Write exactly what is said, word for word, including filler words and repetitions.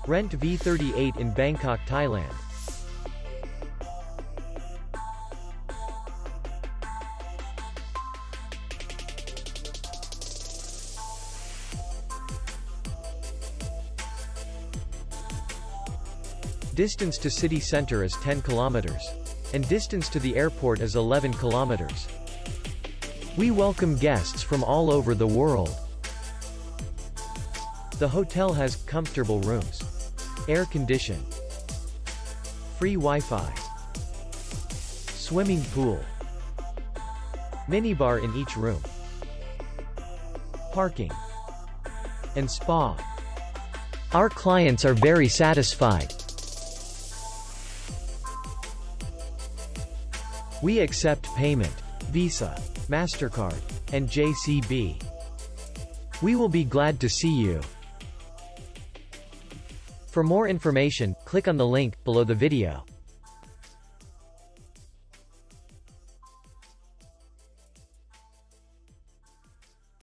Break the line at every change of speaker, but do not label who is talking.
Rent V thirty-eight in Bangkok, Thailand. Distance to city center is ten kilometers. And distance to the airport is eleven kilometers. We welcome guests from all over the world. The hotel has comfortable rooms, air condition, free Wi-Fi, swimming pool, minibar in each room, parking, and spa. Our clients are very satisfied. We accept payment, Visa, MasterCard, and J C B. We will be glad to see you. For more information, click on the link below the video.